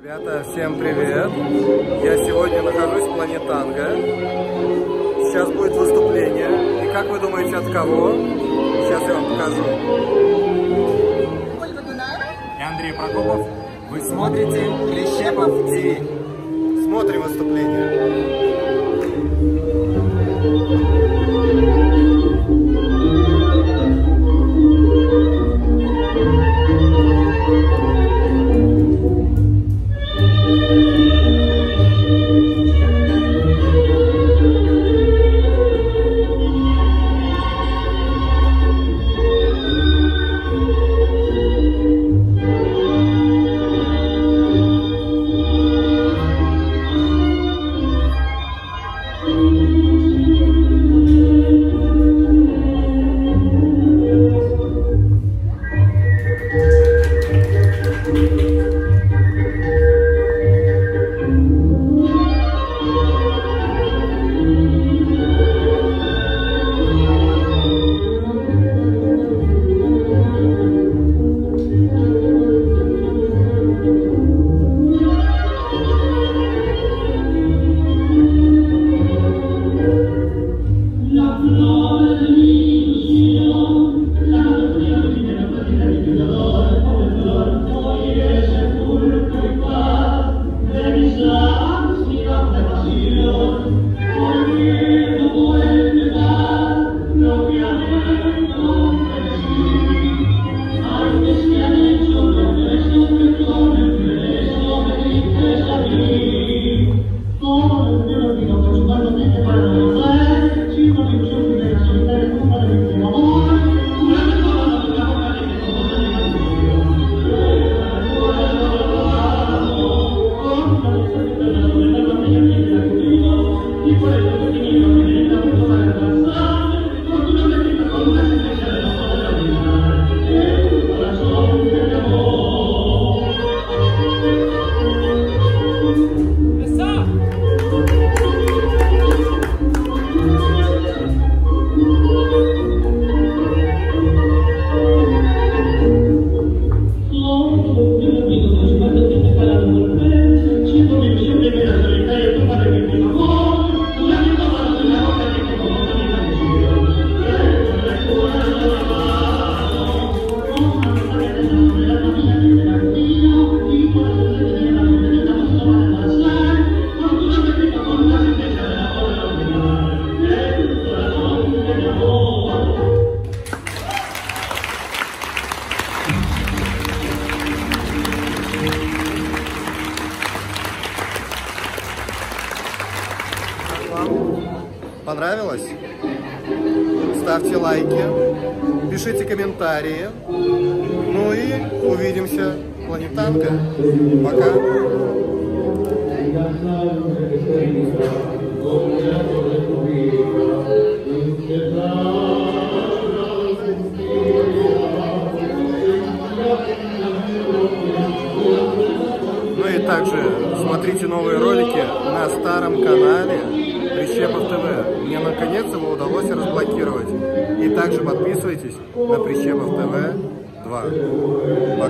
Ребята, всем привет! Я сегодня нахожусь в Планетанго. Сейчас будет выступление. И как вы думаете, от кого? Сейчас я вам покажу. Ольга Дунаева и Андрей Прокопов. Вы смотрите Прищепов ТВ. Смотрим выступление. Понравилось? Ставьте лайки, пишите комментарии. Ну и увидимся в Планетанго. Пока! Ну и также смотрите новые ролики на старом канале Прищепов ТВ. Мне наконец-то его удалось разблокировать. И также подписывайтесь на Прищепов ТВ 2.